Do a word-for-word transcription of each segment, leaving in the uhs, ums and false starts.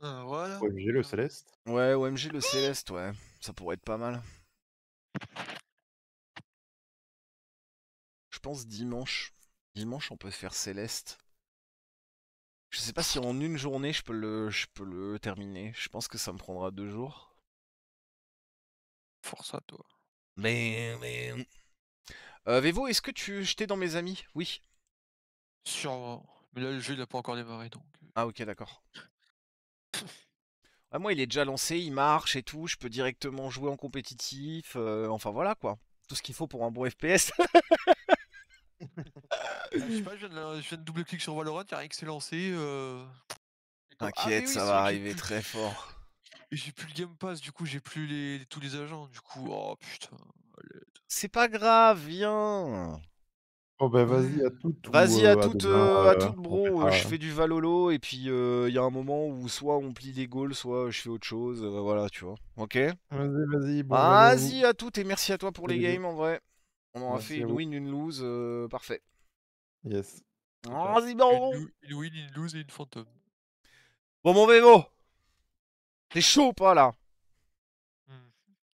Ah, voilà. O M G le Céleste. Ouais, O M G le Céleste, ouais. Ça pourrait être pas mal. Je pense dimanche. Dimanche, on peut faire Céleste. Je sais pas si en une journée, je peux le, je peux le terminer. Je pense que ça me prendra deux jours. Force à toi. Mais, mais... Euh, Vevo, est-ce que tu jetais dans mes amis? Oui. Sûrement. Mais là, le jeu, il a pas encore démarré, donc... euh. Ah ok, d'accord. Ah, moi, il est déjà lancé, il marche et tout. Je peux directement jouer en compétitif. euh, enfin voilà quoi. Tout ce qu'il faut pour un bon F P S. Ah, je sais pas, je viens de, la- je viens de double-clic sur Valorant, y'a rien qui s'est lancé. Euh... et comme- Ah, T'inquiète, mais oui, ça c'est va vrai que j'ai arriver plus... très fort. j'ai plus le Game Pass, du coup, j'ai plus les... tous les agents. Du coup, oh putain. allez. C'est pas grave, viens. Oh bah vas-y Ouais. à toutes ou Vas-y à euh, à toutes, demain, euh, à euh, toutes on bro, euh, je fera. fais du Valolo et puis il euh, y a un moment où soit on plie des goals, soit je fais autre chose, euh, voilà tu vois. Ok? Vas-y, vas-y, bon Valo à vous. Vas-y à toutes et merci à toi pour les Bisous, bisous. games en vrai. On en a fait Merci à une vous. win, une lose, euh, parfait. Yes. Ciao, ciao. Vas-y Une, bon. lou- une win, une lose et une fantôme. Bon mon Vévo, t'es chaud ou pas là? Hmm.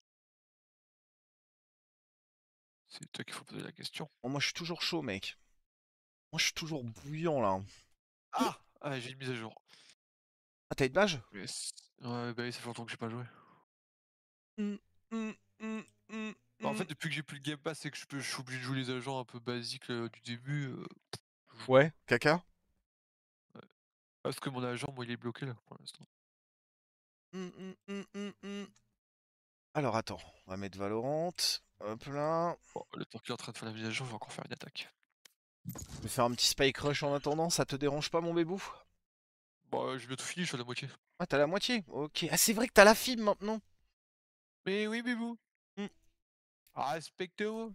C'est toi qu'il faut poser la question. Oh, moi je suis toujours chaud mec. Moi je suis toujours bouillant là. Ah, ah j'ai une mise à jour. Ah t'as une page? Yes. Ouais, bah oui, ça fait longtemps que j'ai pas joué. Hum, hum, hum, hum, Bah, en fait, hum. depuis que j'ai plus le Game Pass, c'est que je, peux, je suis obligé de jouer les agents un peu basiques euh, du début. euh, je joue. Ouais, caca. Ouais. Parce que mon agent, moi, il est bloqué là pour l'instant. Hum, hum, hum, hum, hum. Alors attends, on va mettre Valorant. Hop là. Bon, le temps qu'il est en train de faire la mise à jour, je vais encore faire une attaque. Je vais faire un petit spike rush en attendant, ça te dérange pas mon bébou? Bon, euh, j'ai bientôt fini, je suis à la moitié. Ah t'as la moitié? Ok. Ah c'est vrai que t'as la fibre maintenant. Mais oui, mais vous. Hmm. Respectez-vous.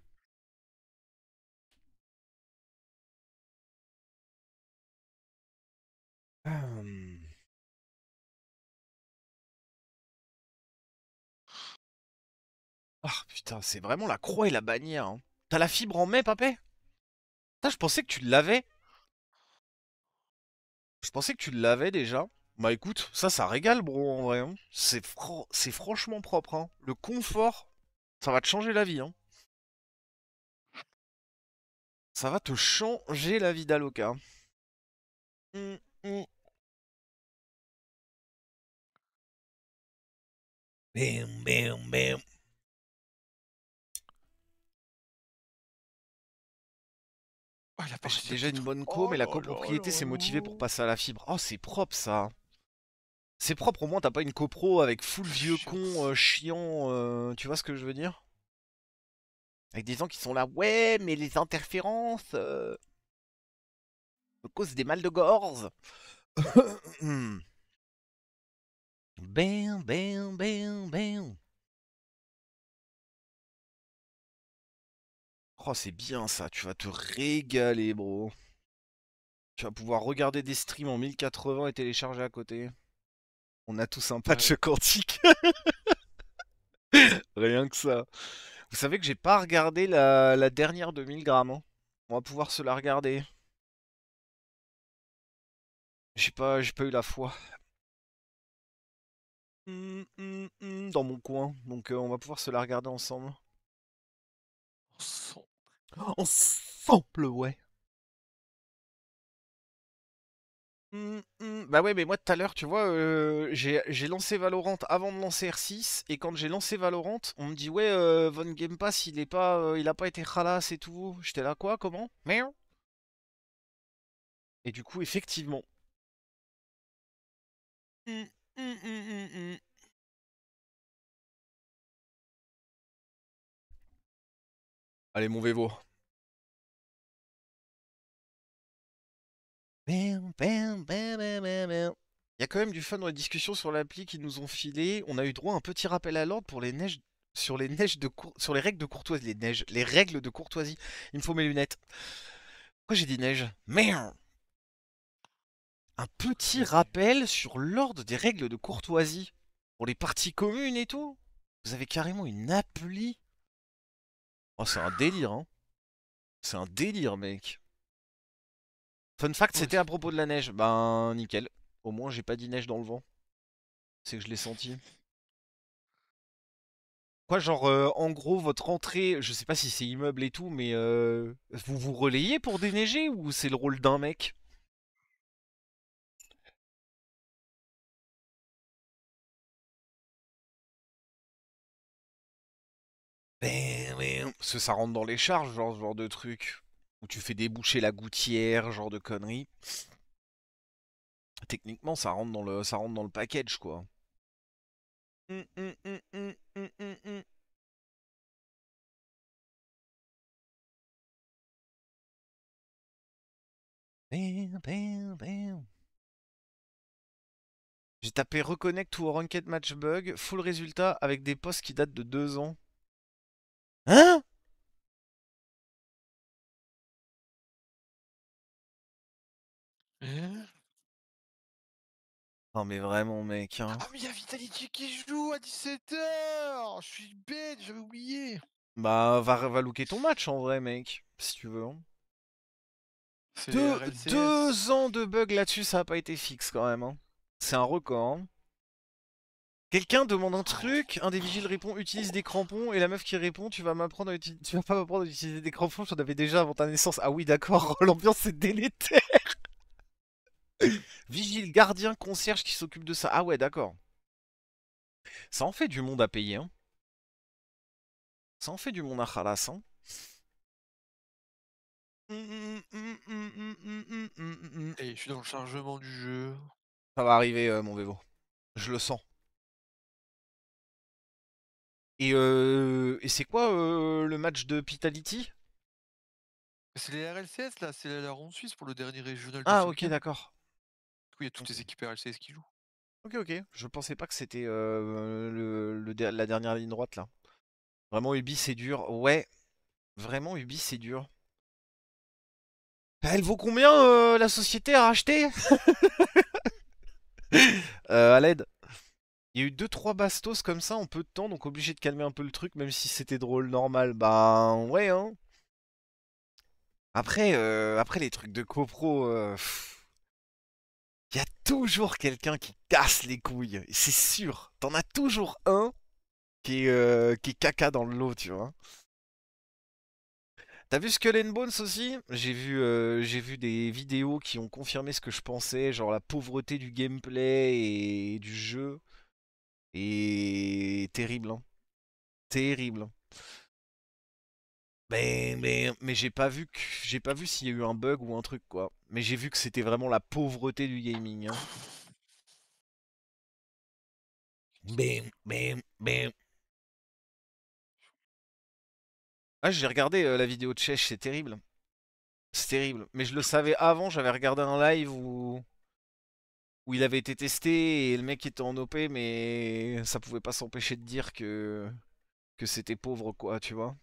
Hum. Ah putain, c'est vraiment la croix et la bannière. Hein. T'as la fibre en mai, papé? Putain, je pensais que tu l'avais. Je pensais que tu l'avais déjà. Bah écoute, ça, ça régale, bro, en vrai. Hein. C'est fran- c'est franchement propre. Hein. Le confort, ça va te changer la vie. Hein. Ça va te changer la vie d'Aloca. Hum, hum. Bam, bam, bam. Oh, il a Ah, pas j'ai réussi à déjà une détruire. bonne co, Oh mais la là là copropriété, c'est là motivé pour là. passer à la fibre. Oh, c'est propre, ça. C'est propre, au moins, t'as pas une copro avec full vieux con, Chiance. euh, chiant, euh, tu vois ce que je veux dire? Avec des gens qui sont là, ouais, mais les interférences euh, me causent des mal de gorge. Bam, bam, bam, bam. Oh, c'est bien ça, tu vas te régaler, bro. Tu vas pouvoir regarder des streams en mille quatre-vingts et télécharger à côté. On a tous un Ouais. patch quantique. Rien que ça. Vous savez que j'ai pas regardé la, la dernière de mille grammes. Hein. On va pouvoir se la regarder. J'ai pas, j'ai pas eu la foi. Hum, hum, hum, dans mon coin. Donc euh, on va pouvoir se la regarder ensemble. Son- Ensemble, ouais. Hum, hum. Bah ouais, mais moi tout à l'heure, tu vois, euh, j'ai j'ai lancé Valorant avant de lancer R six. Et quand j'ai lancé Valorant, on me dit, ouais, euh, Von Game Pass, il est pas, euh, il a pas été khalas et tout. J'étais là, quoi, comment? Miaou. Et du coup, effectivement. Hum, hum, hum, hum, hum. Allez, mon Vevo. Bam, bam, bam, bam, bam, bam. Il y a quand même du fun dans les discussions sur l'appli qu'ils nous ont filé. On a eu droit à un petit rappel à l'ordre pour les neiges sur les neiges de cour- sur les règles de courtoisie, les neiges, les règles de courtoisie. Il me faut mes lunettes. Pourquoi j'ai dit neige? Merde. Un petit rappel sur l'ordre des règles de courtoisie pour les parties communes et tout. Vous avez carrément une appli. Oh, c'est un délire, hein. C'est un délire, mec. Fun fact, Ouais, c'était à c'est propos cool. de la neige. Ben, nickel. Au moins, j'ai pas dit neige dans le vent. C'est que je l'ai senti. Quoi, genre, euh, en gros, votre entrée, je sais pas si c'est immeuble et tout, mais euh, vous vous relayez pour déneiger ou c'est le rôle d'un mec? Ben, ben, parce que ça rentre dans les charges, genre, ce genre de truc. Où tu fais déboucher la gouttière, genre de conneries. Techniquement, ça rentre dans le, ça rentre dans le package, quoi. Hum, hum, hum, hum, hum, hum, hum. Bam, bam, bam. J'ai tapé reconnect to ranked match bug, full résultat avec des posts qui datent de deux ans. Hein? Hein. Non mais vraiment mec, hein. Ah mais y'a Vitality qui joue à dix-sept heures. Je suis bête, j'avais oublié. Bah va, va looker ton match en vrai mec, si tu veux. Hein. C'est les Deux, R L C S. deux ans de bug là-dessus, ça a pas été fixe quand même. Hein. C'est un record. Hein. Quelqu'un demande un truc, un des vigiles répond utilise des crampons et la meuf qui répond tu vas m'apprendre à utiliser, tu vas pas m'apprendre à utiliser des crampons, j'en avais déjà avant ta naissance. Ah oui d'accord, l'ambiance est délétère. Vigile, gardien, concierge qui s'occupe de ça. Ah ouais d'accord. Ça en fait du monde à payer. Hein. Ça en fait du monde à Khalas. Hein. Et je suis dans le chargement du jeu. Ça va arriver euh, mon Vévo. Je le sens. Et, euh, et c'est quoi euh, le match de Pitality? C'est les R L C S là, c'est la ronde suisse pour le dernier régional du Ah ok cinquième. d'accord. Du coup, il y a toutes les équipes R L C S qui jouent. Ok ok. Je pensais pas que c'était euh, le, le- la dernière ligne droite là. Vraiment Ubi c'est dur. Ouais. Vraiment Ubi c'est dur. Elle vaut combien euh, la société à racheter? euh, à l'aide. Il y a eu deux trois bastos comme ça en peu de temps, donc obligé de calmer un peu le truc, même si c'était drôle normal. Bah ouais hein. Après, euh, après les trucs de copro, euh, il y a toujours quelqu'un qui casse les couilles. C'est sûr. T'en as toujours un qui est, euh, qui est caca dans le lot, tu vois. T'as vu Skull and Bones aussi? J'ai vu, euh, j'ai vu des vidéos qui ont confirmé ce que je pensais, genre la pauvreté du gameplay et du jeu. Et terrible, hein. Terrible. Mais, mais, mais j'ai pas vu que j'ai pas vu s'il y a eu un bug ou un truc quoi. Mais j'ai vu que c'était vraiment la pauvreté du gaming. Hein. Bam, bam, bam. Ah j'ai regardé euh, la vidéo de Chech, c'est terrible. C'est terrible. Mais je le savais avant, j'avais regardé un live où où il avait été testé et le mec était en O P, mais ça pouvait pas s'empêcher de dire que que c'était pauvre quoi, tu vois.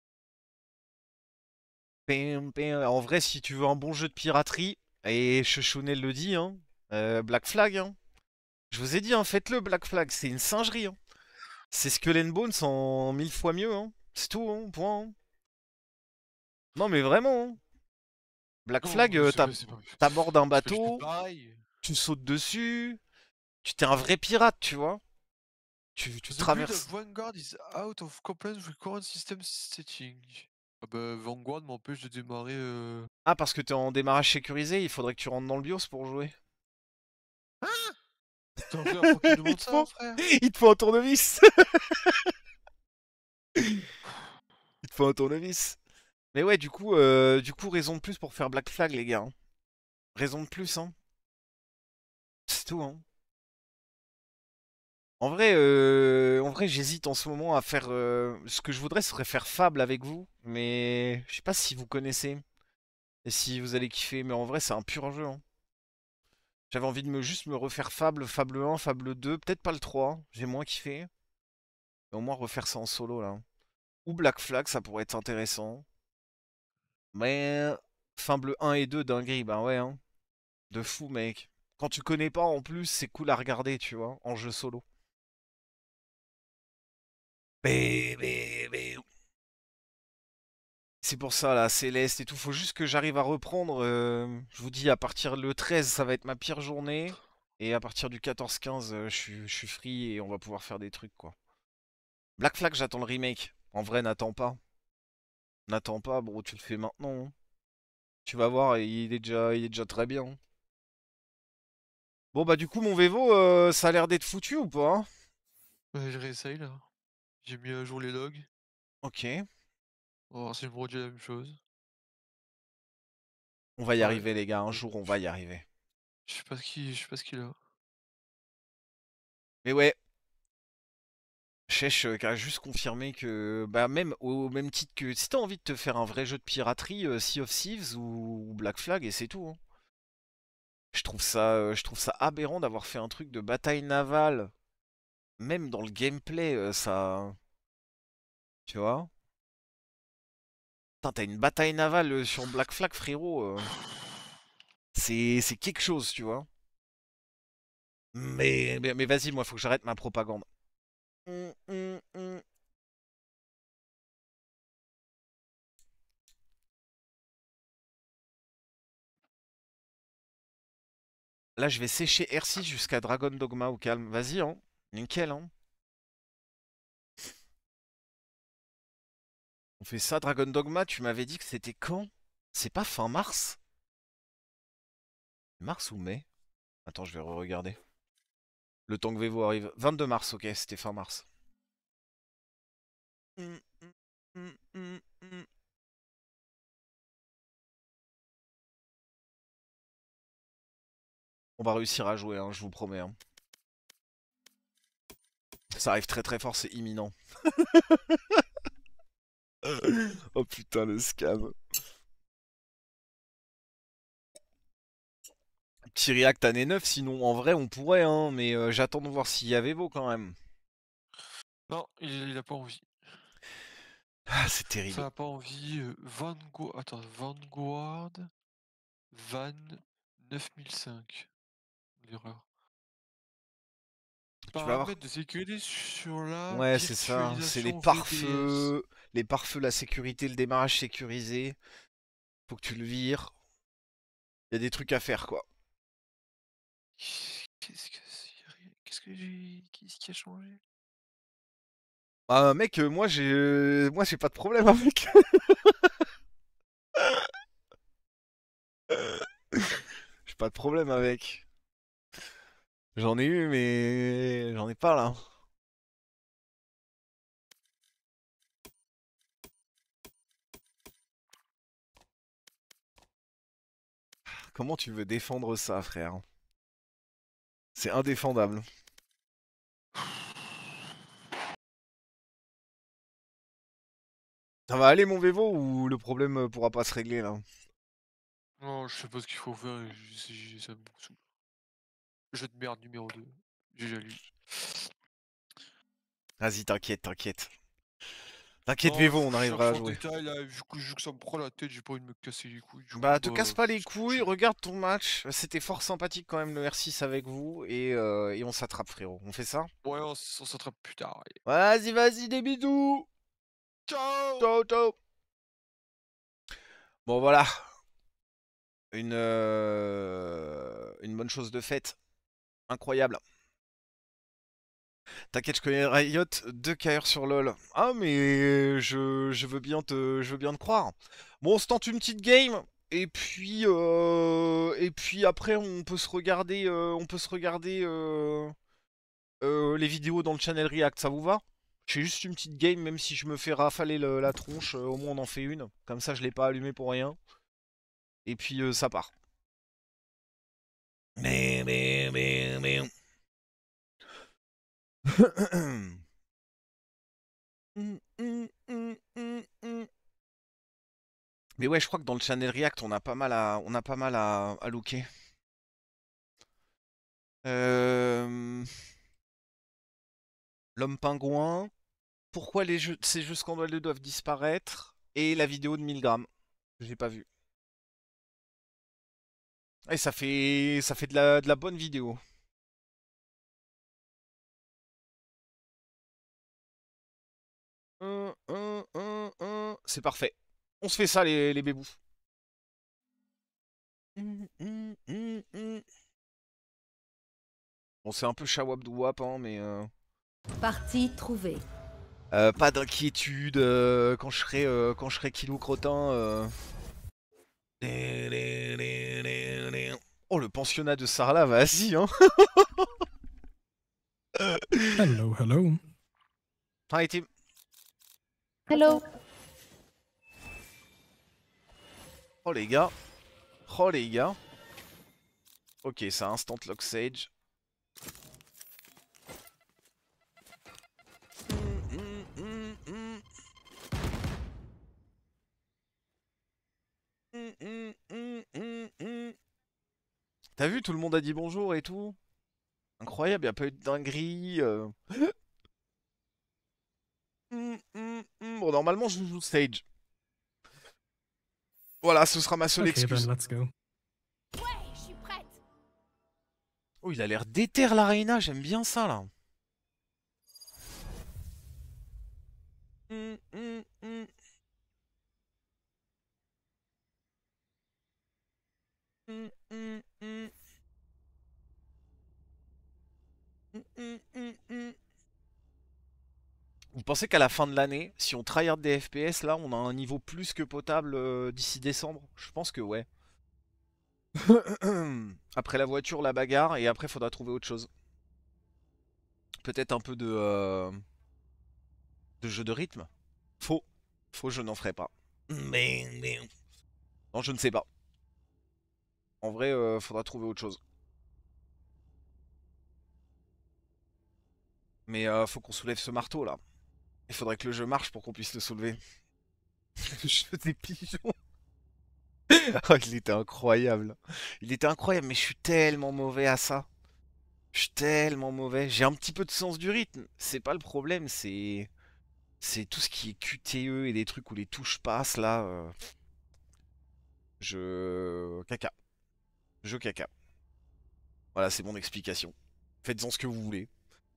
Pim, pim. En vrai, si tu veux un bon jeu de piraterie, et Chechonel le dit, hein, euh, Black Flag, hein. Je vous ai dit, hein, faites-le, Black Flag, c'est une singerie. Hein. C'est Skull and Bones en mille fois mieux. Hein. C'est tout, hein, point. Hein. Non, mais vraiment. Hein. Black Non, Flag, mais euh, c'est t'as- pas, c'est pas, t'abordes un c'est pas du tout bateau, pareil. tu sautes dessus, tu t'es un vrai pirate, tu vois. Tu, tu The build traverses. of Vanguard is out of compliance with current system setting. Ah bah, Vanguard m'empêche de démarrer. Euh... Ah, parce que t'es en démarrage sécurisé, il faudrait que tu rentres dans le BIOS pour jouer. C'est la première fois qu'il me il demande te ça, faut, frère. il te faut un tournevis. il te faut un tournevis. Mais ouais, du coup, euh, du coup, raison de plus pour faire Black Flag, les gars. Hein. Raison de plus, hein. C'est tout, hein. En vrai, euh, en vrai, j'hésite en ce moment à faire. Euh, ce que je voudrais, ce serait faire Fable avec vous, mais je sais pas si vous connaissez et si vous allez kiffer. Mais en vrai, c'est un pur jeu. Hein. J'avais envie de me juste me refaire Fable, Fable un, Fable deux, peut-être pas le trois. J'ai moins kiffé. Mais au moins refaire ça en solo là. Ou Black Flag, ça pourrait être intéressant. Mais Fable un et deux, dinguerie, bah ouais, hein. De fou, mec. Quand tu connais pas, en plus, c'est cool à regarder, tu vois, en jeu solo. Bé, bé, bé. C'est pour ça, là, Céleste et tout. Faut juste que j'arrive à reprendre. euh, je vous dis, à partir le treize, ça va être ma pire journée. Et à partir du quatorze quinze, euh, je suis je suis free et on va pouvoir faire des trucs, quoi. Black Flag, j'attends le remake. En vrai, n'attends pas. N'attends pas, bro, tu le fais maintenant, hein. Tu vas voir, il est déjà, il est déjà très bien, hein. Bon, bah, du coup, mon Vevo, euh, ça a l'air d'être foutu ou pas, hein? Ouais, je réessaye là. J'ai mis à jour les logs. Ok. On va voir si je me redis la même chose. On va y Ouais. arriver, les gars. Un Ouais. jour, on va y arriver. Je sais pas ce qu'il je sais pas ce qu'il a. Mais ouais, Chech euh, qui a juste confirmé que, bah, même au même titre que si t'as envie de te faire un vrai jeu de piraterie, euh, Sea of Thieves ou Black Flag, et c'est tout, hein. Je trouve ça, euh, je trouve ça aberrant d'avoir fait un truc de bataille navale. Même dans le gameplay, euh, ça. Tu vois? Putain, t'as une bataille navale euh, sur Black Flag, frérot. euh, C'est c'est quelque chose, tu vois. Mais, mais, mais vas-y, moi, faut que j'arrête ma propagande. Hum, hum, hum. Là, je vais sécher R six jusqu'à Dragon Dogma au calme. Vas-y, hein. Nickel, hein. On fait ça, Dragon Dogma, tu m'avais dit que c'était quand? C'est pas fin mars? Mars ou mai? Attends, je vais re-regarder. Le temps que Vevo arrive. vingt-deux mars, ok, c'était fin mars. Hum, hum, hum, hum, hum. On va réussir à jouer, hein, je vous promets, hein. Ça arrive très très fort, c'est imminent. Oh putain, le scam. Petit react année neuf, sinon en vrai on pourrait, hein, mais euh, j'attends de voir s'il y avait Vevo quand même. Non, il, il a pas envie. Ah, c'est Ça terrible. a pas envie. euh, Vanguard. Attends, Vanguard. Van neuf mille cinq. L'erreur. Tu vas voir. Paramètres de sécurité sur la Ouais, c'est ça. C'est les virtualisation V D S. pare-feux. Les pare-feux, la sécurité, le démarrage sécurisé. Faut que tu le vires. Il y a des trucs à faire, quoi. Qu'est-ce que c'est Qu'est-ce que j'ai. Qu'est-ce qui a changé? Ah, mec, euh, moi j'ai euh, moi j'ai pas de problème avec. J'ai pas de problème avec. J'en ai eu, mais j'en ai pas là. Comment tu veux défendre ça, frère? C'est indéfendable. Ça va aller, mon Vevo, ou le problème euh, pourra pas se régler là? Non, je sais pas ce qu'il faut faire et je- je- ça me saoule. Jeu de merde numéro deux. J'ai déjà lu. Vas-y, t'inquiète, t'inquiète. T'inquiète, Non, Vevo, faut on que je arrivera cherche à en jouer. détail là, vu que, vu que ça me prend la tête, j'ai pas envie de me casser les couilles. Du coup, Bah, te bah. casse pas les semaine couilles, prochaine. regarde ton match. C'était fort sympathique quand même le R six avec vous, et, euh, et on s'attrape, frérot. On fait ça? Ouais, on, s- on s'attrape plus tard. Allez. Vas-y, vas-y, des bisous! Ciao! Ciao, ciao! Bon, voilà. Une, euh, une bonne chose de faite. Incroyable. T'inquiète, je connais Riot, deux K R sur LoL. Ah, mais je, je veux bien te, je veux bien te croire. Bon, on se tente une petite game. Et puis, euh, et puis après, on peut se regarder, euh, on peut se regarder euh, euh, les vidéos dans le channel React. Ça vous va? Je fais juste une petite game, même si je me fais rafaler le- la tronche. euh, au moins, on en fait une. Comme ça, je l'ai pas allumé pour rien. Et puis, euh, ça part. Mais, mais, mais, mais. Hum, hum, hum, hum, hum. Mais ouais, je crois que dans le channel React, on a pas mal à, on a pas mal à, à looker. Euh, L'homme pingouin. Pourquoi les jeux, ces jeux scandaleux doivent disparaître? Et la vidéo de mille grammes. J'ai pas vu. Et ça fait, ça fait de la, de la bonne vidéo. Hum, hum, hum, hum. C'est parfait. On se fait ça, les, les bébous. Hum, hum, hum, hum. On s'est un peu chawab-douwap, hein, mais... Euh... Partie trouvée. Euh, pas d'inquiétude euh, quand je serai euh, quand je serai kilo crottin. Euh... Oh, le pensionnat de Sarla, vas-y, hein. Hello, hello. Enfin, été... Hello. Oh les gars. Oh les gars. Ok, ça instant lock Sage. T'as vu, tout le monde a dit bonjour et tout. Incroyable, y'a pas eu de dinguerie. Euh... Bon, normalement, je joue Sage. Voilà, ce sera ma seule Okay, excuse. then let's go. Ouais, je suis prête. Oh, il a l'air déter la Reina, j'aime bien ça là. Hum, hum, hum. Hum, hum, hum. Hum, hum, hum, hum. Vous pensez qu'à la fin de l'année, si on tryhard des F P S là, on a un niveau plus que potable euh, d'ici décembre? Je pense que ouais. Après la voiture, la bagarre, et après faudra trouver autre chose. Peut-être un peu de, euh, de jeu de rythme. Faux. Faux, je n'en ferai pas. Non, je ne sais pas. En vrai, euh, faudra trouver autre chose. Mais euh, faut qu'on soulève ce marteau là. Il faudrait que le jeu marche pour qu'on puisse le soulever. Le jeu des pigeons. Oh, il était incroyable. Il était incroyable, mais je suis tellement mauvais à ça. Je suis tellement mauvais. J'ai un petit peu de sens du rythme. C'est pas le problème, c'est... C'est tout ce qui est Q T E et des trucs où les touches passent là. euh, Je... Caca. Je caca. Voilà, c'est mon explication. Faites-en ce que vous voulez.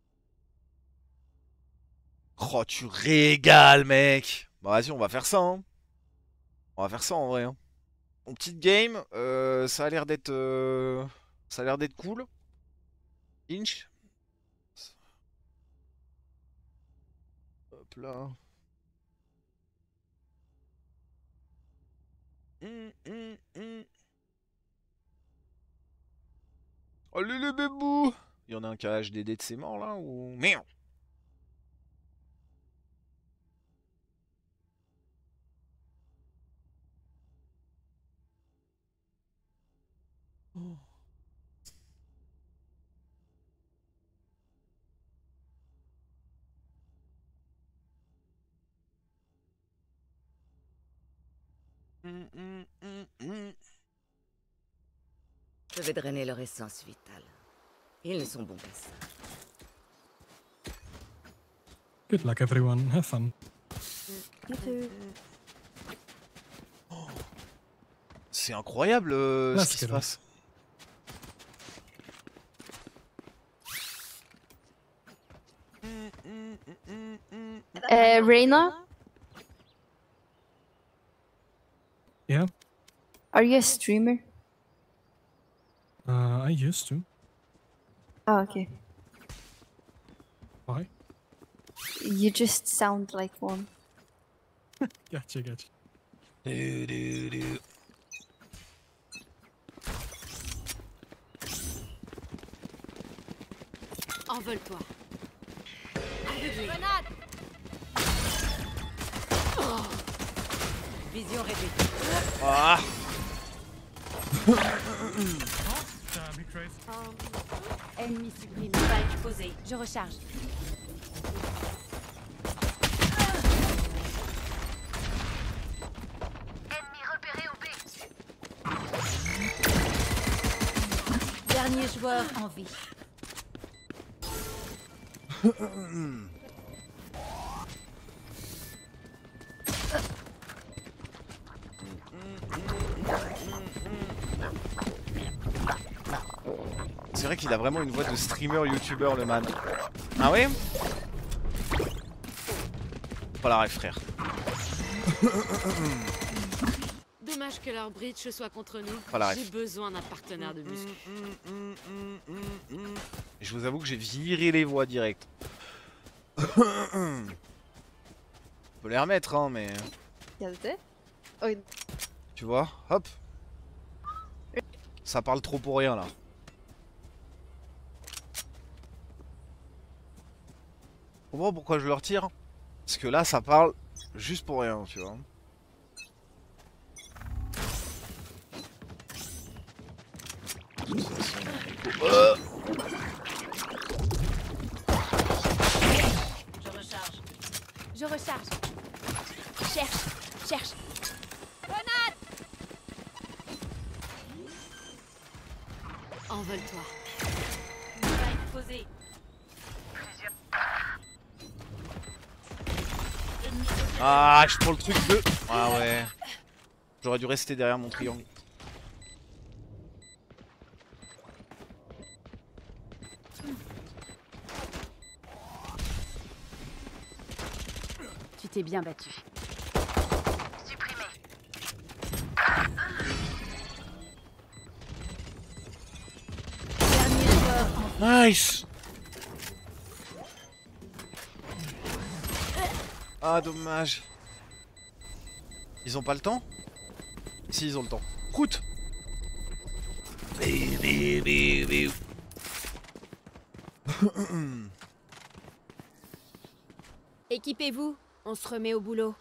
Oh, tu régales, mec. Bah vas-y, on va faire ça, hein. On va faire ça en vrai, hein. Mon petite game, euh, ça a l'air d'être... euh, Ça a l'air d'être cool. Inch. Hop là. Hum, hum, hum. Allez les bébous. Il y en a un qui a H D D de ses morts là ou... Merde. Oh. Hum, hum, hum, hum. Je vais drainer leur essence vitale. Ils ne sont bons qu'à ça. Good luck, everyone. Have fun. You too. Oh. C'est incroyable euh, ce Let's qui se get passe. Uh, Reina, Yeah. are you a streamer? Uh, I used to. Oh, okay. Why? You just sound like one. Gotcha, gotcha. Du, du, du. Envole-toi. Aveuglé. Grenade. Oh. Vision réduite. Ah. Ennemi supprimé. Spike posé. Je recharge. Ennemi repéré au B. Dernier joueur en vie. C'est vrai qu'il a vraiment une voix de streamer youtubeur le man. Ah ouais? Pas la rêve frère. Deux Dommage que leur bridge soit contre nous. Voilà, J'ai bref. besoin d'un partenaire de muscle. Et je vous avoue que j'ai viré les voix direct. On peut les remettre, hein, mais... Geldi. Oj. Tu vois, hop. Ça parle trop pour rien, là. Je comprends pourquoi je le retire. Parce que là, ça parle juste pour rien, tu vois. Euh. Je recharge. Je recharge. Cherche, cherche. Envole-toi. Spike posé. Ah, je prends le truc de... Ah ouais. J'aurais dû rester derrière mon triangle. Tu t'es bien battu. Nice. Ah, dommage. Ils ont pas le temps? Si, ils ont le temps. Route. Équipez-vous, on se remet au boulot.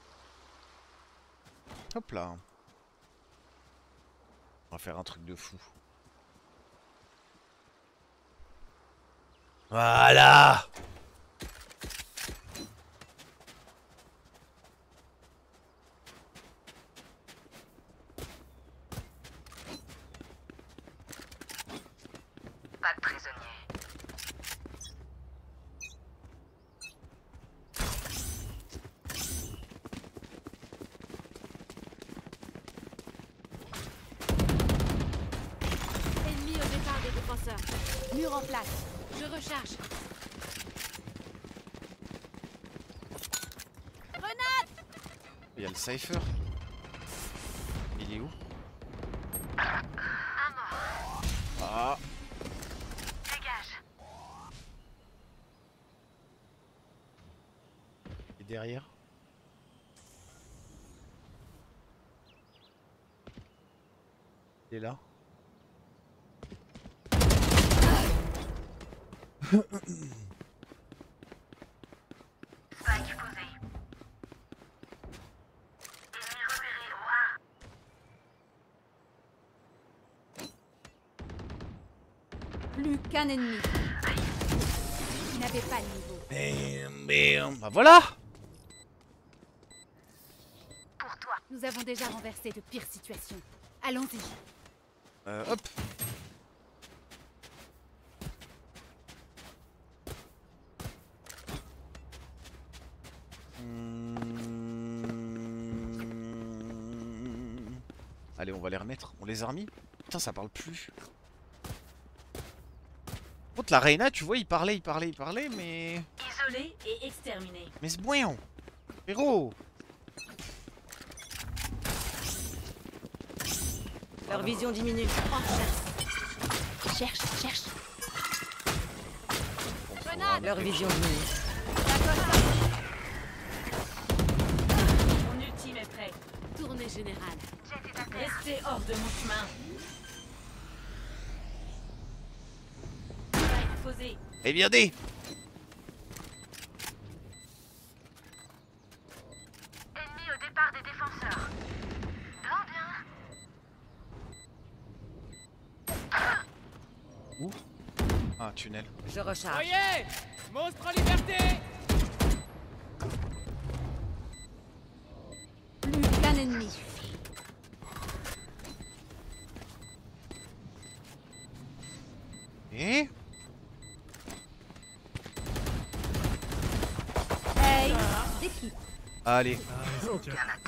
Hop là. On va faire un truc de fou. Voilà. Pas de prisonnier. Ennemi au départ des défenseurs. Mur en place. Je recharge. Il y a le Cypher. Il est où? Ah. Dégage. Et derrière? Il est là. Spike posé. Ennemi repéré au A. Plus qu'un ennemi. Vous n'avez pas le niveau. Bam, bam. Bah voilà. Pour toi. Nous avons déjà renversé de pires situations. Allons-y. Euh, hop. Hmm. Allez, on va les remettre. On les a remis. Putain, ça parle plus. Par contre, la Reina, tu vois, il parlait, il parlait, il parlait, mais... Isolé et exterminé. Mais c'est bouillant. Héros. Leur vision diminue. En chasse. Cherche, cherche. Leur vision diminue. Mon ultime est prêt. Tournée générale. Restez hors de mon chemin. Spike posé. Eh bien, des. Ennemi au départ des défenseurs. Blanc bien. Où? Ah, tunnel. Je recharge. Voyez, monstre en liberté. Plus qu'un ennemi. Et... Hey, défi. Allez. Nice, ok.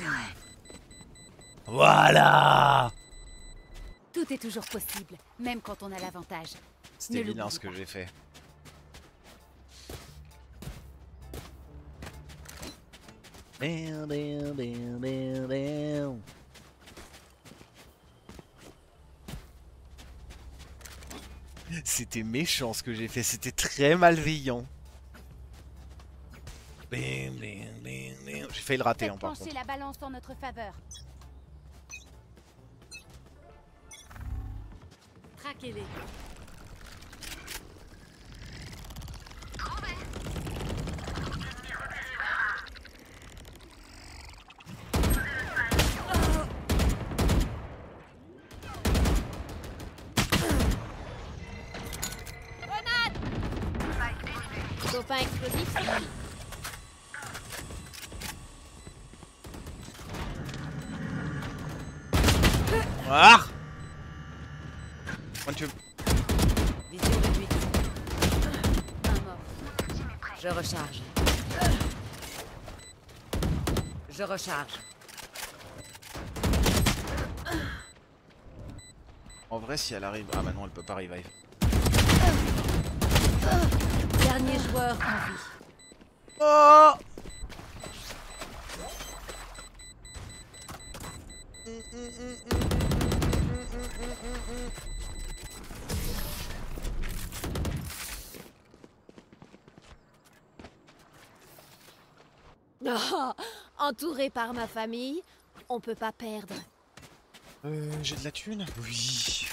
Voilà. Tout est toujours possible, même quand on a l'avantage. C'était Ne vilain l'oublie ce que pas. j'ai fait. C'était méchant ce que j'ai fait, c'était très malveillant. Bim, bim, bim, bim. J'ai failli le rater, hein, Faites par pencher contre. la balance en notre faveur. Traquez-les. Copain explosif, sorti. Ah One tube. Vision réduite. Un mort. Je recharge. Je recharge. En vrai, si elle arrive. Ah bah non, elle peut pas revive. Dernier joueur en vie. Oh Oh, entouré par ma famille, on peut pas perdre. Euh, j'ai de la thune? Oui.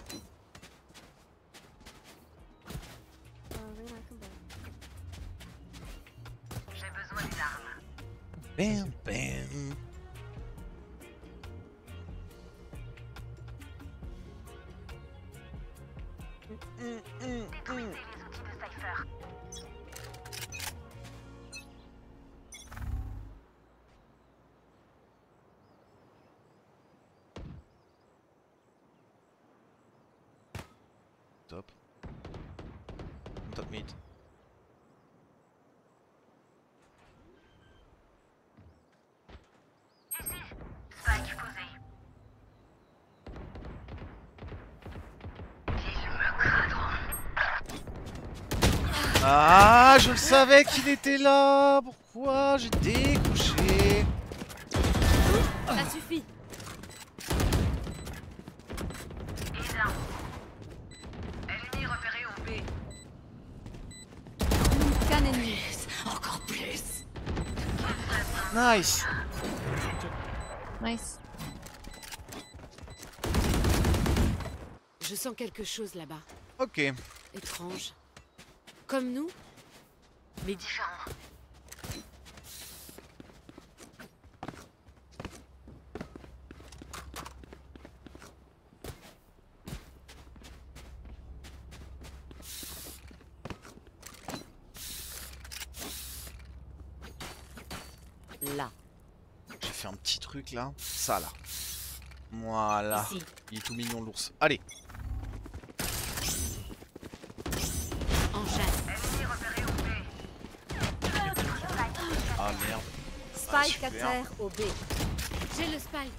J'ai besoin d'une arme. Bam, bam. Détruisez les outils de Cypher. Top. Top mid. Ici, Spike posé. Ils me craindront. Ah, je le savais qu'il était là. Pourquoi j'ai découché? Ça suffit. Et là. Ennemi repéré au B. Qu'un ennemi. Encore plus. Nice. Nice. Je sens quelque chose là-bas. Ok. Étrange. Comme nous, mais Différent. là. J'ai fait un petit truc là. Ça là. Voilà. Ici. Il est tout mignon l'ours. Allez. En chasse. Ennemi repéré au B. Ah merde. Spike Ah, à super. terre au B. J'ai le spike.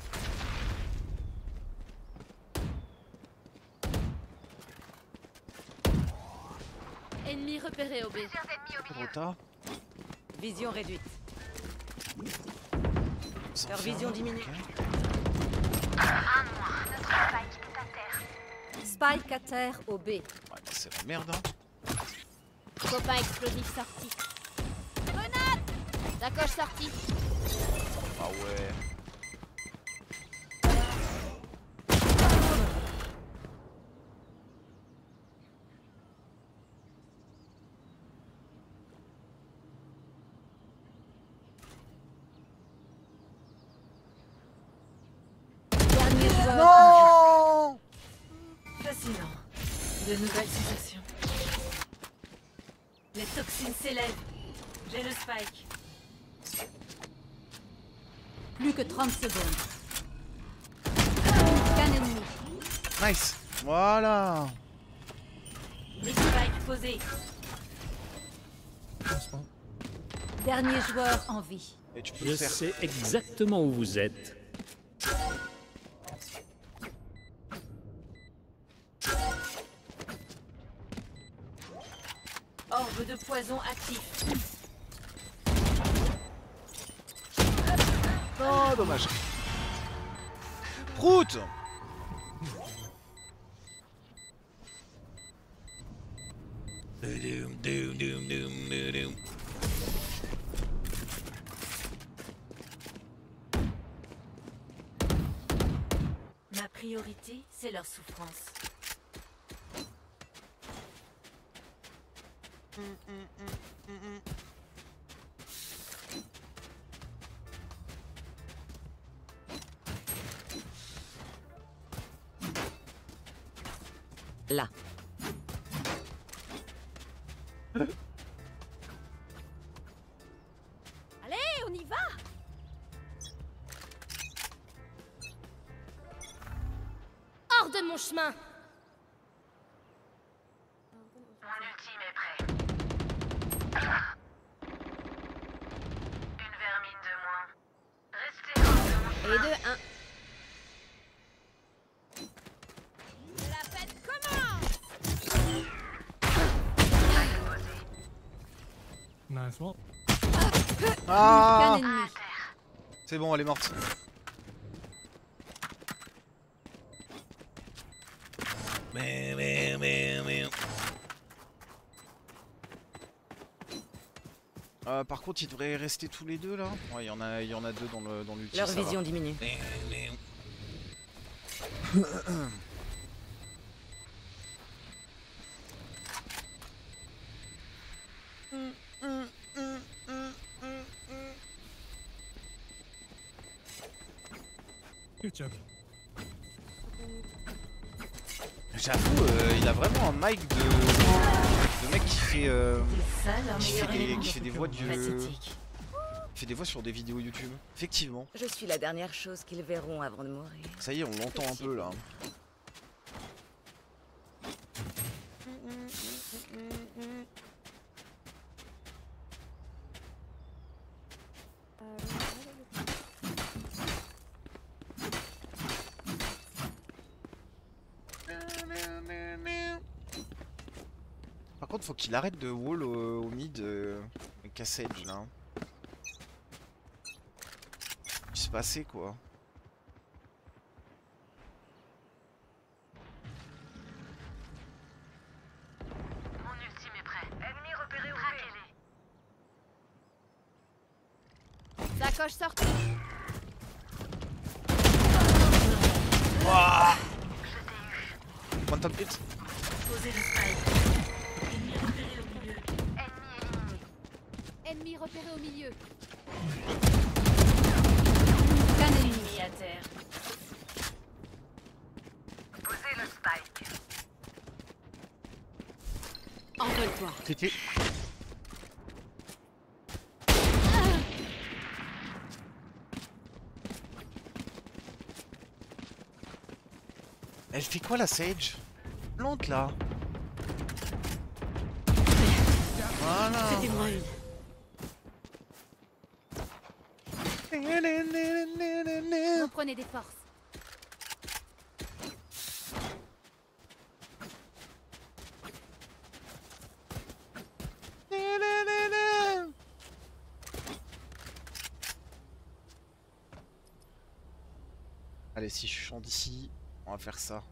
Ennemi repéré au B. Plusieurs ennemis au milieu. Rota. Vision réduite. Sans Leur faire vision mal, diminue. ok. Un moins. Notre Spike est à terre. Spike à terre au B. Ouais, bah, c'est la merde hein. Copain explosif sorti. Grenade! Sacoche sortie. Ah ouais. Dernier joueur. Non. Fascinant. De nouvelles sensations. Les toxines s'élèvent. J'ai le spike. Plus que trente secondes. Qu'un ennemi. Nice. Voilà. Les spikes posés. Dernier joueur en vie. Et tu peux Je le faire. sais exactement où vous êtes. Orbe de poison actif. Oh dommage. Prout. Doom, doom, doom, doom, doom, doom. Ma priorité, c'est leur souffrance. Mm, mm, mm, mm, mm. Là. Allez, on y va. Hors de mon chemin. Mon ultime est prêt. Une vermine de moins. Restez hors de mon chemin. Et de un. La fête commence. Nice one. Ah, Qu'un ennemi. c'est bon, elle est morte. Mais, mais, mais, mais. Euh, par contre, ils devraient rester tous les deux là. Ouais, il y en a, il y en a deux dans le dans l'ultime. Leur ça va. vision diminue. Mais, mais. Good job. J'avoue, euh, il a vraiment un mic de, de mec qui fait, euh, C'est ça leur qui fait meilleur des, élément qui fait des voix du, pathétique. qui fait des voix sur des vidéos YouTube. Effectivement. Je suis la dernière chose qu'ils verront avant de mourir. Ça y est, on l'entend un peu là. Par contre, faut qu'il arrête de wall au, au mid euh, Cassage là. Il se passait quoi. Mon ultime est prêt. Ennemi repéré au traquez-les. Sacoche sortie. Wouah. One top hit. Posez le spike. Ennemi repéré au milieu. Qu'un ennemi à terre. Posez le spike. Envole-toi. C'était. Elle fait quoi la Sage? Plante là. Voilà. C'était moi une. Reprenez des forces. Allez, si je chante d'ici, on va faire ça.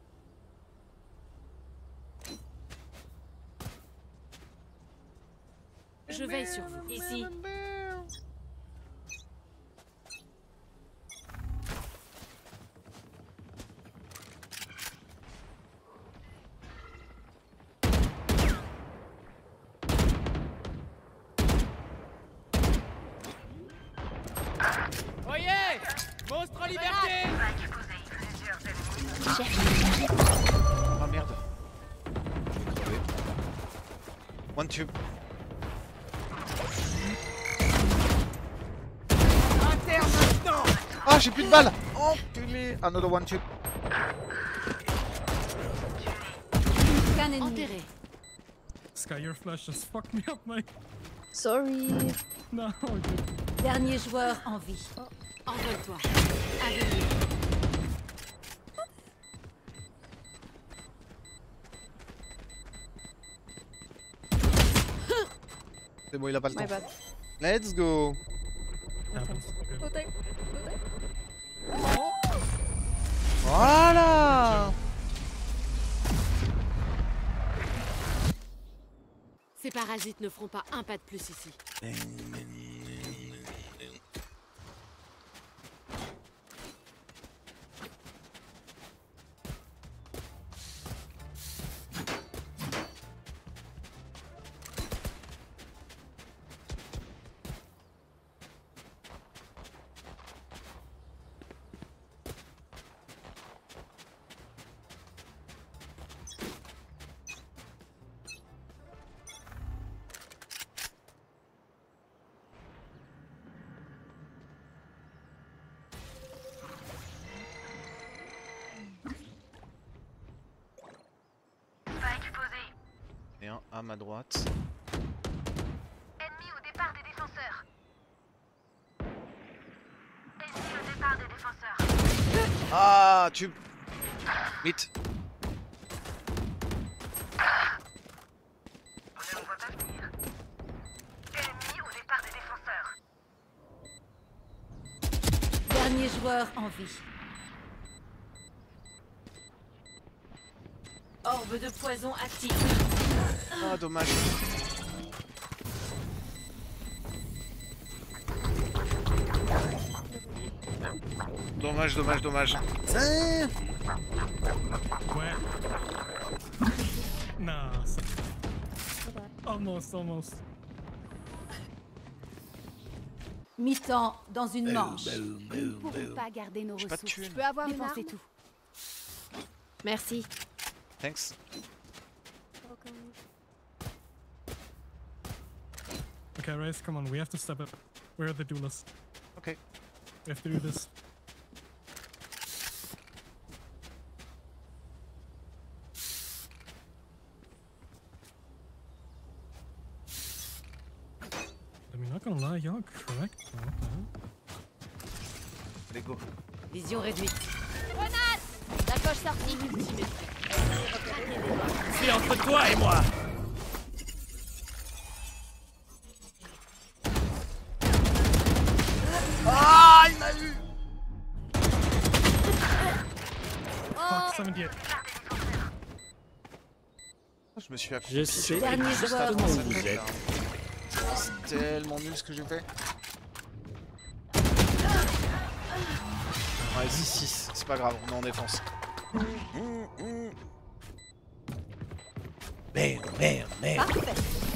Je veille sur vous. Ici. Oyez! Monstre en liberté! Spike posé. Plusieurs ennemis. Ah merde. Je vais crever. One tube. Interne maintenant! Ah, j'ai plus de balles. Oh, purée. Another one tube. Qu'un ennemi. Enterré. Sky, your flash just fucked me up, mate. Sorry. No, good. Dernier joueur en vie. Envole-toi. À venir. C'est bon, il a pas le My temps. bad. Let's go. Happens. Good. Protect. Protect. Voilà. Ces parasites ne feront pas un pas de plus ici. Et un à ma droite. Ennemi au départ des défenseurs. Ennemi au départ des défenseurs. Ah, tu... Vite. On ne le voit pas venir. Ennemi au départ des défenseurs. Dernier joueur en vie. Orbe de poison actif. Ah, dommage. Dommage, dommage, dommage. Where? Nah. so- Almost, almost. Mi-temps dans une manche. Nous ne pourrons pas garder nos J'ai pas de ressources. thunes. Je peux avoir une Dépensez arme tout. Merci. Thanks. Okay, Raze, come on, we have to step up. We're the duelists. Okay. We have to do this. I mean, not gonna lie, y'all correct. What the hell? Allez, go. Vision réduite. Grenade! La poche sortie. C'est entre toi et moi. Ah, il m'a eu. Fuck, seventy-eight. Je me suis accroupi. Je sais Dernier Juste joueur avant exactement où cette vous tête, êtes. là. C'est tellement nul ce que j'ai fait. Vas-y, six, c'est pas grave, on est en défense. Merde, merde, merde. Parfait.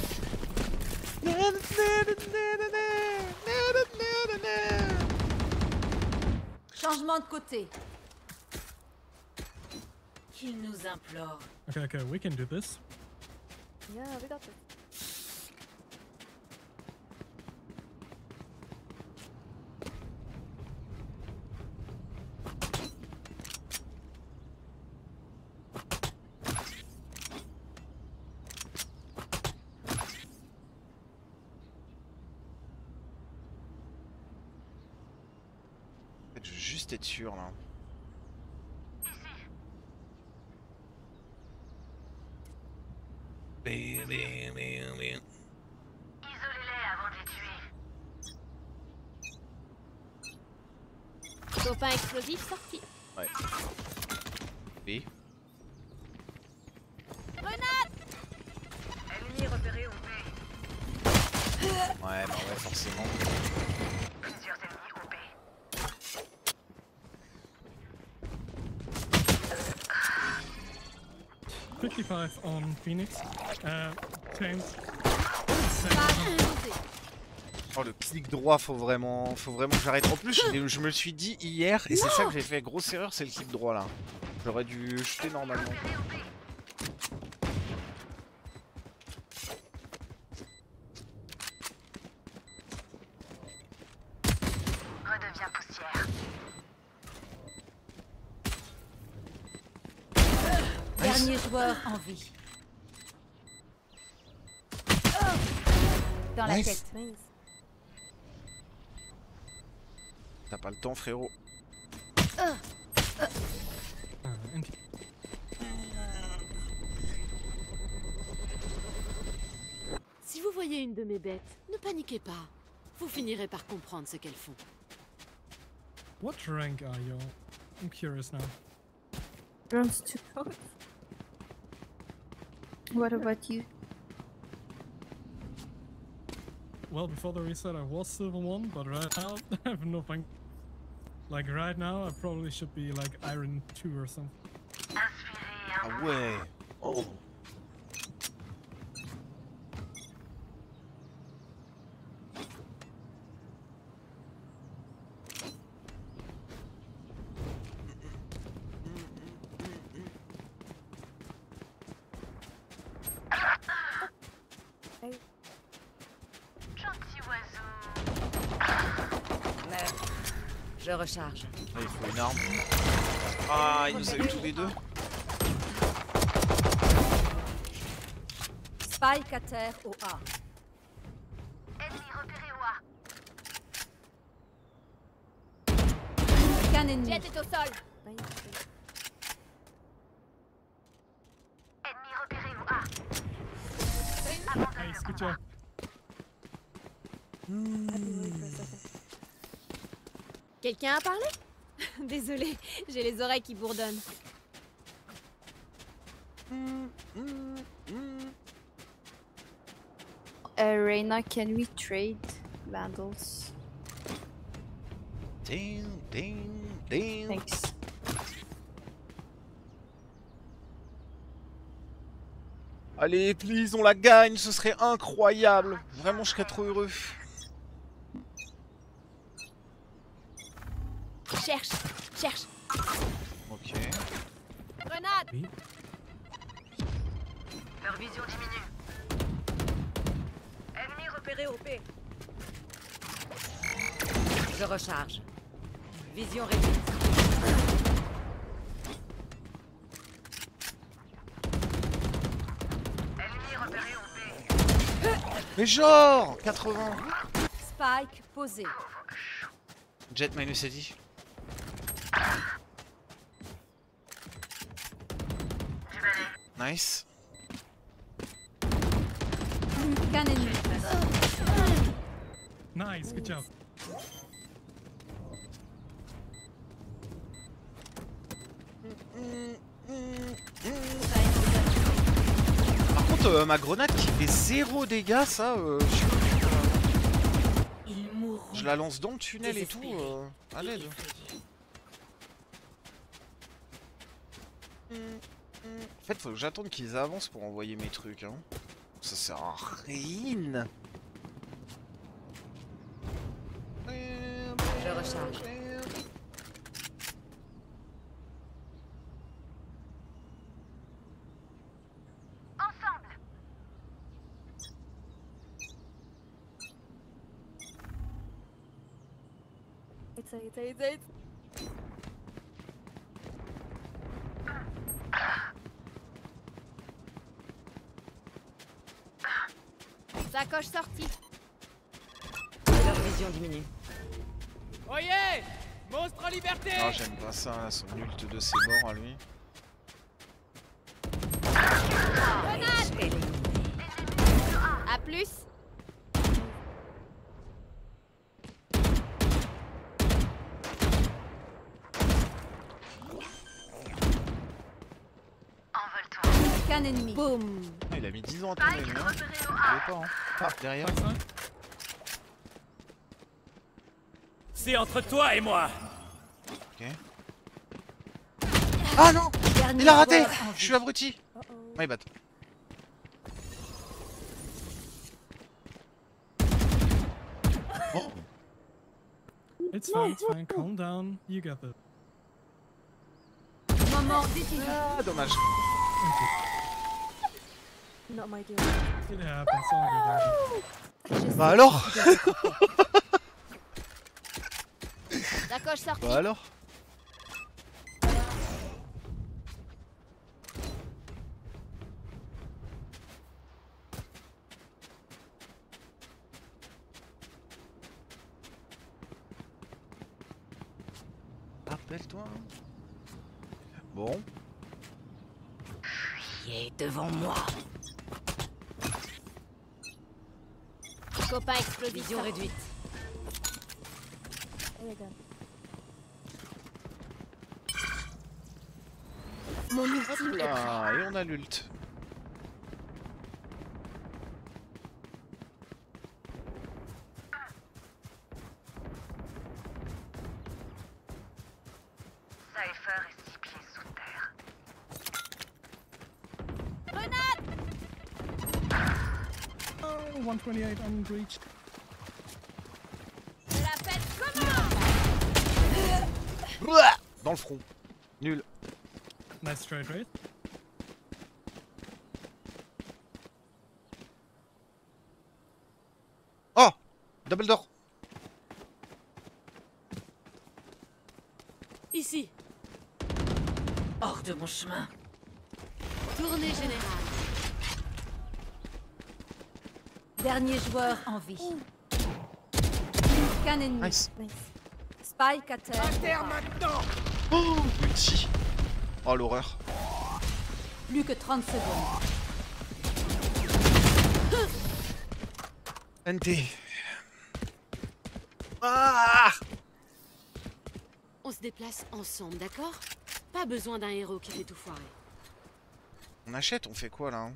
Changement de côté. Qu'il nous implore. Okay, okay, we can do this. Yeah, we got this. Je veux juste être sûr là. Isolez-les avant de les tuer. Dauphin explosif sorti. Ouais. Oui. Ennemi repéré au B. Ouais, bah ouais, forcément. Plusieurs ennemis au B. fifty-five on Phoenix. Uh, James. Oh, le clic droit, faut vraiment, faut vraiment que j'arrête. En plus, je, je me le suis dit hier, et c'est ça que j'ai fait. Grosse erreur, c'est le clic droit là. J'aurais dû jeter normalement. Redeviens poussière. Dernier joueur en vie. Dans la Nice. tête. T'as pas le temps, frérot. Uh, and Si vous voyez une de mes bêtes, ne paniquez pas. Vous finirez par comprendre ce qu'elles font. what rank are you? I'm curious now. Bronze two. What about you? well, before the reset, I was silver one, but right now I have nothing. Like right now, I probably should be like iron two or something. Ah ouais. Oh. Gentil oiseau. Merde. Je recharge. Là, il faut une arme. Ah, il nous a eu tous les deux. Spike à terre au A. Ennemi repéré au A. Qu'un ennemi. Jet est au sol. Ennemi repéré au A. Nice, good job. Quelqu'un a parlé? Désolée, j'ai les oreilles qui bourdonnent. Uh, Reyna, can we trade vandals? Ding, ding, ding. Thanks. Allez, please, on la gagne, ce serait incroyable. Vraiment, je serais trop heureux. Cherche, cherche. Ok. Grenade. Oui. Leur vision diminue. Ennemi repéré au B. Je recharge. Vision réduite. Ennemi repéré au B. Mais genre quatre-vingts. Spike posé. Jet minus Eddie. Nice. Plus qu'un ennemi. Nice, good job. Par contre, euh, ma grenade qui fait zéro dégâts, ça, euh, je sais pas. Ils mourront. Je la lance dans le tunnel et tout. Euh, à l'aide. En fait, faut que j'attende qu'ils avancent pour envoyer mes trucs. Hein. Ça sert à rien. Je recharge. Ensemble. It's a, it's a, it's a, it's Sacoche sortie. Leur vision diminue. Oyez! Monstre en liberté! Ah, j'aime pas ça, là, son ult de ses morts à lui. Grenade. À plus. Envole-toi. Qu'un ennemi. Boum. Ah, il a mis dix ans à tomber, lui. Hein. Je savais pas, hein. Ah, derrière. C'est entre toi et moi. Ok. Ah non! Dernier Il a raté! joueur en Je vie. suis abruti! My bad. Oh. It's fine, it's fine. Calm down. You got this. Moment décisif. Ah, dommage. not my game. It happens. All good. Bah alors? Sacoche sortie. Bah alors? Rappelle-toi. Bon. Fuyez devant moi. Copain explosif. Vision réduite. Oh my god. Mon ultime est prêt. Ah, et on a l'ult. one twenty-eight on breach. La fête commence. Dans le front. Nul. Nice trade, right? Oh! Double door. Ici. Hors de mon chemin. Tournée générale. Dernier joueur en vie. Qu'un ennemi. Nice. Spike à terre. Terre maintenant. Oh, multi. Oh l'horreur. Plus que trente secondes. N T. Ah! On se déplace ensemble, d'accord? Pas besoin d'un héros qui fait tout foirer. On achète, on fait quoi là hein?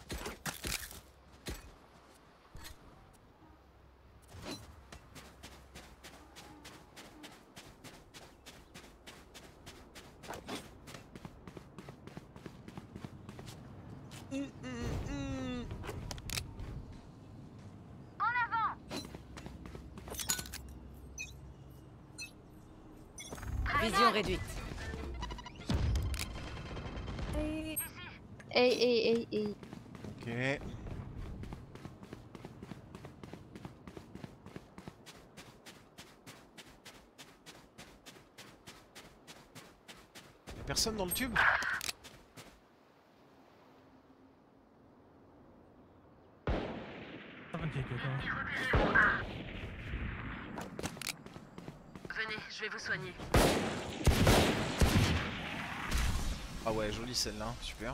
Mm, mm, mm. En avant. Vision réduite. Hey, hey, hey, hey. Ok. Y'a personne dans le tube? seventy, good call. Venez, je vais vous soigner. Ah ouais, jolie celle-là, super.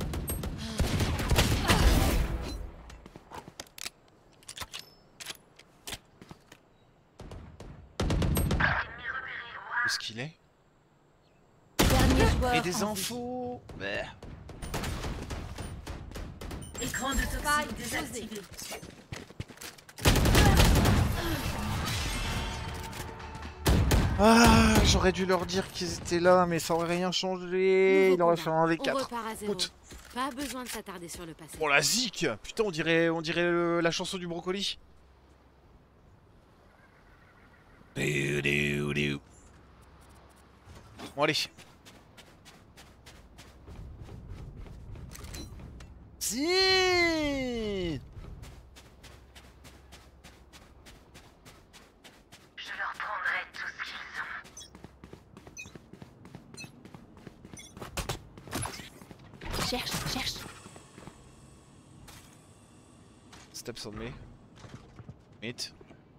Où est-ce qu'il est? Dernier joueur Et des en vie. infos. Bah. Écran de toxique désactivé. Ah, j'aurais dû leur dire qu'ils étaient là, mais ça aurait rien changé. Il aurait fait un V On quatre. repart à zéro. Ouch. Pas besoin de s'attarder sur le passé. Oh la zik! Putain, on dirait, on dirait le- la chanson du brocoli. Bon allez. Si. Je leur prendrai tout ce qu'ils ont. Cherche, cherche. Steps on me. Meet.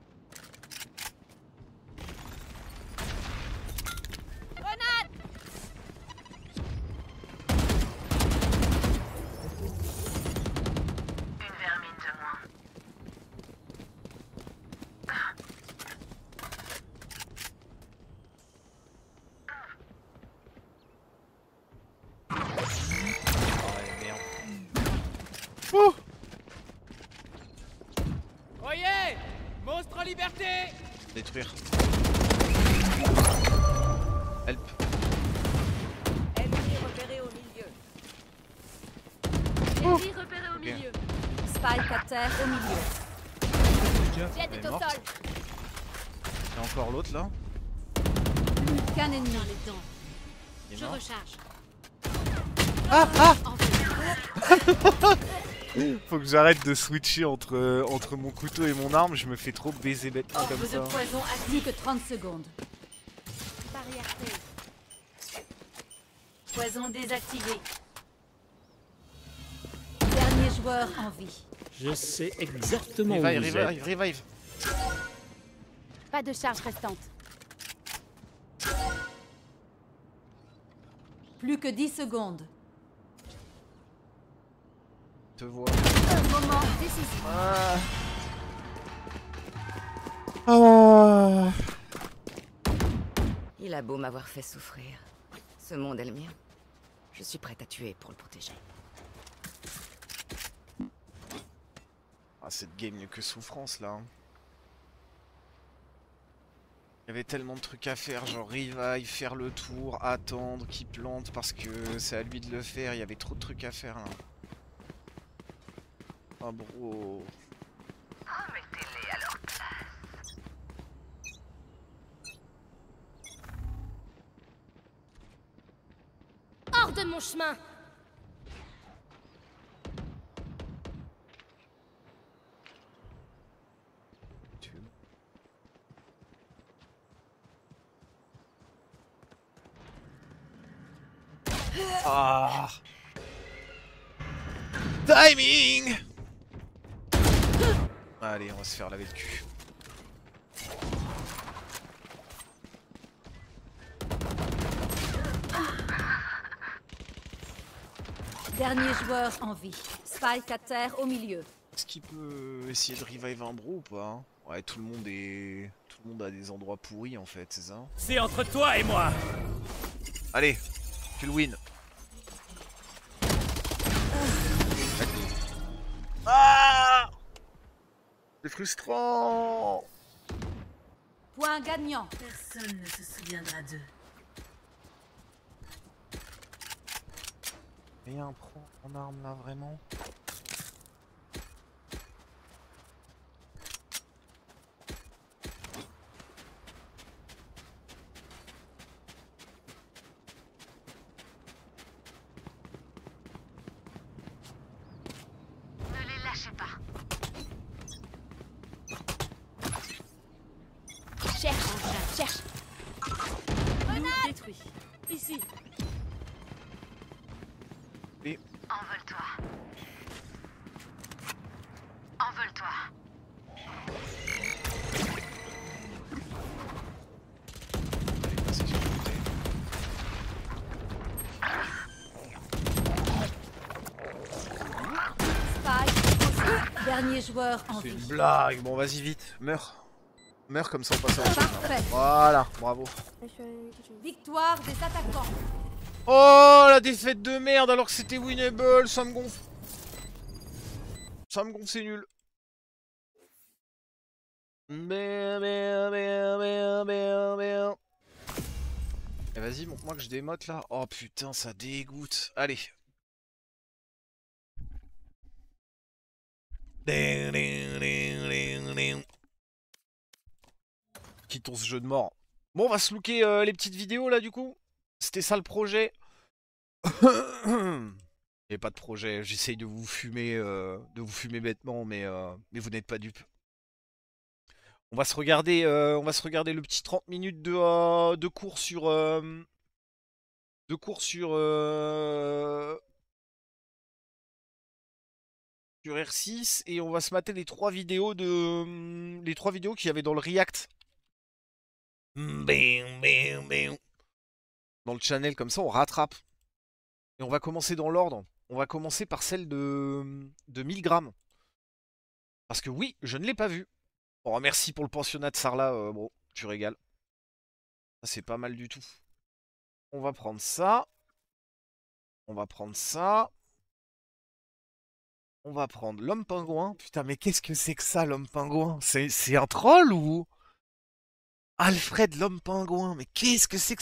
Une vermine de moins. Ouais, merde. Ouh. Oyez! Monstre en liberté! Détruire. Help. Ennemi repéré au milieu. Ennemi repéré au Ok. milieu. Spike à terre au milieu. Jeff. Jet Elle est est au morte. sol. Et encore l'autre là. Plus qu'un ennemi. Dans les dents. Il est Je mort. recharge. Ah ah. Enfin. Faut que j'arrête de switcher entre, entre mon couteau et mon arme, je me fais trop baiser bêtement Orbe comme de ça. poison Plus actif. que trente secondes. Barrière T. Poison désactivé. Dernier joueur en vie. Je sais exactement où Revive, vous êtes. revive, revive. Pas de charge restante. Plus que dix secondes. Te vois. Moment décisif. Ah. Ah. Il a beau m'avoir fait souffrir. Ce monde est le mien. Je suis prête à tuer pour le protéger. Ah, cette game n'est que souffrance là. Il y avait tellement de trucs à faire, genre revive, faire le tour, attendre, qu'il plante parce que c'est à lui de le faire. Il y avait trop de trucs à faire là. Ah bro. mon chemin. Ah. Timing. Allez, on va se faire laver le cul. Dernier joueur en vie. Spike à terre au milieu. Est-ce qu'il peut essayer de revive un bro ou pas hein? Ouais, tout le monde est... Tout le monde a des endroits pourris en fait, c'est ça? C'est entre toi et moi. Allez, tu le win. Ah! C'est frustrant. Point gagnant. Personne ne se souviendra d'eux. Rien prend en arme là vraiment. Ne les lâchez pas. Cherche, Angela, cherche. Nous détruit. Ici. Et... Envole-toi. Envole-toi. Allez, passez sur le côté. Spike. Dernier joueur en C'est vie. une blague. Bon, vas-y vite, meurs. Meurs comme ça on passe à autre chose. Parfait. Voilà, bravo. Victoire des attaquants. Oh la défaite de merde alors que c'était winnable, ça me gonfle. Ça me gonfle, c'est nul. Merde, merde, merde, merde, merde, merde. Eh vas-y, montre-moi que je démote là. Oh putain, ça dégoûte. Allez. Quittons ce jeu de mort. Bon, on va se looker euh, les petites vidéos là du coup. C'était ça le projet. Il n'y a pas de projet, j'essaye de vous fumer euh, de vous fumer bêtement, mais, euh, mais vous n'êtes pas dupes. On va se regarder, euh, on va se regarder le petit trente minutes de, euh, de cours sur euh, de cours sur euh, sur R six et on va se mater les trois vidéos de les trois vidéos qu'il y avait dans le React. Dans le channel, comme ça on rattrape. Et on va commencer dans l'ordre. On va commencer par celle de, de mille grammes. Parce que oui, je ne l'ai pas vue. Oh, merci pour le pensionnat de Sarla, euh, bro. Tu régales. Ça, c'est pas mal du tout. On va prendre ça. On va prendre ça. On va prendre l'homme pingouin. Putain, mais qu'est-ce que c'est que ça, l'homme pingouin? C'est un troll ou... Alfred l'homme pingouin. Mais qu'est-ce que c'est que